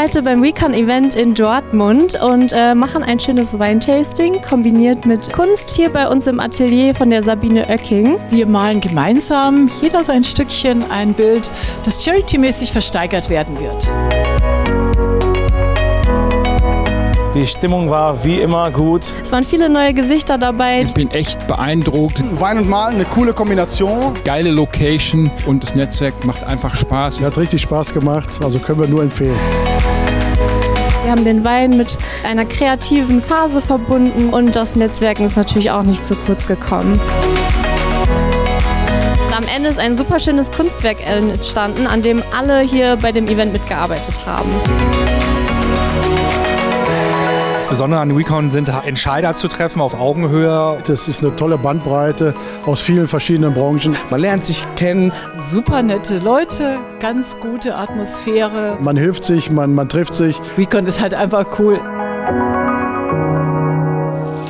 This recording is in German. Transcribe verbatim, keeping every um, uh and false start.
heute beim WeCon-Event in Dortmund und äh, machen ein schönes Weintasting, kombiniert mit Kunst hier bei uns im Atelier von der Sabine Oecking. Wir malen gemeinsam, jeder so ein Stückchen, ein Bild, das charity-mäßig versteigert werden wird. Die Stimmung war wie immer gut. Es waren viele neue Gesichter dabei. Ich bin echt beeindruckt. Wein und Malen, eine coole Kombination. Geile Location und das Netzwerk macht einfach Spaß. Hat richtig Spaß gemacht, also können wir nur empfehlen. Wir haben den Wein mit einer kreativen Phase verbunden und das Netzwerken ist natürlich auch nicht zu kurz gekommen. Am Ende ist ein super schönes Kunstwerk entstanden, an dem alle hier bei dem Event mitgearbeitet haben. Das Besondere an WeCon sind Entscheider zu treffen auf Augenhöhe. Das ist eine tolle Bandbreite aus vielen verschiedenen Branchen. Man lernt sich kennen. Super nette Leute, ganz gute Atmosphäre. Man hilft sich, man, man trifft sich. WeCon ist halt einfach cool.